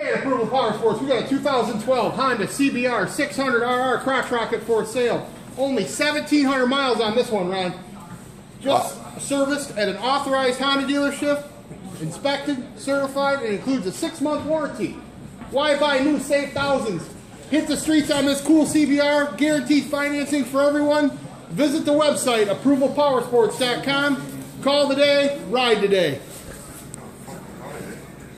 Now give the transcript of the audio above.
Hey, at Approval Power Sports, we got a 2012 Honda CBR600 RR crotch rocket for sale. Only 1,700 miles on this one, Ron. Just serviced at an authorized Honda dealership, inspected, certified, and includes a 6-month warranty. Why buy new? Save thousands. Hit the streets on this cool CBR, guaranteed financing for everyone. Visit the website, approvalpowersports.com. Call today, ride today.